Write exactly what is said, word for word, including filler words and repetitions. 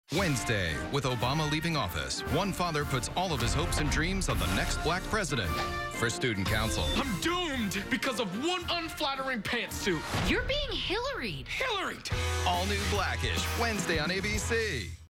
Wednesday, with Obama leaving office, one father puts all of his hopes and dreams on the next black president. For Student Council, I'm doomed because of one unflattering pantsuit. You're being Hillaried. Hillaried. all new Blackish, Wednesday on A B C.